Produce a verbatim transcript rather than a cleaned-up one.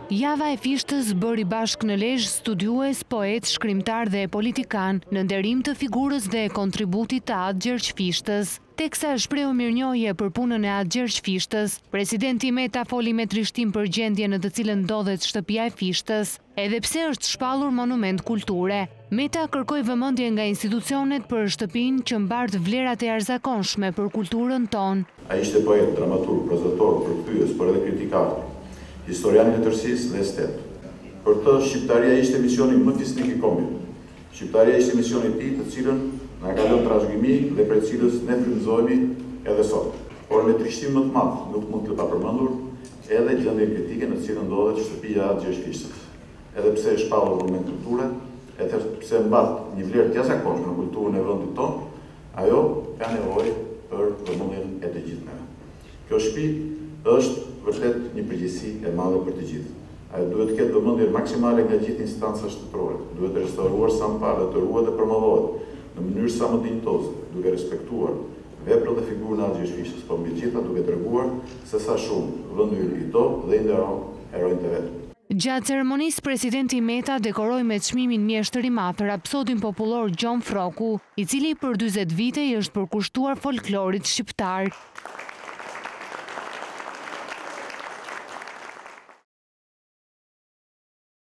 Java e Fishtës bëri bashkë në Lezhë studiues, poet, shkrimtar dhe politikan në nderim të figurës dhe kontributit të Atë Gjergj Fishtës. Teksa shprehu mirënjohje për punën e Atë Gjergj Fishtës, presidenti Meta foli me trishtim për gjendjen në të cilën ndodhet shtëpia e Fishtës, edhe pse është shpallur monument kulture. Meta kërkoi vëmendje nga institucionet për shtëpinë që mbart vlerat e jashtëzakonshme për kulturën tonë. Ai ishte poet, dramaturg, prozator, përkthyes, por edhe kritikar, historian i letërsisë dhe estet. Për të, shqiptaria ishte misioni më fisnik i kombit. Shqiptaria ishte misioni i tij, të cilën na ka lënë trashëgimi dhe për cilës ne frymëzohemi edhe sot. Por me trishtim më të madh, nuk mund të papërmendur edhe gjendjen kritike në të cilën ndodhet shtëpia e Atë Gjergj Fishtës. Edhe pse është shpallur monument kulture, edhe pse mbat një vlerë të jashtëzakonshme në kulturën e vendit tonë, ajo ka nevojë për vëmendjen e të gjithëve. Kjo shtëpi është vërtet një përgjegjësi e madhe për të gjithë. Ajo duhet të ketë vëmendje maksimale nga gjithë instancat shtetërore. Duhet të restauruar sa më parë, të ruhet dhe promovohet në mënyrë sa më dinjitoze, duke respektuar veprën dhe figurën e Atë Gjergj Fishtës, por mbi gjitha duke treguar se sa shumë vendi i do dhe i nderon heronjtë e vet. Gjatë ceremonisë, presidenti Meta dekoroi me çmimin Mjeshtër i Madh rapsodin popullor Gjon Froku, i cili për dyzet vite i është përkushtuar folklorit shqiptar.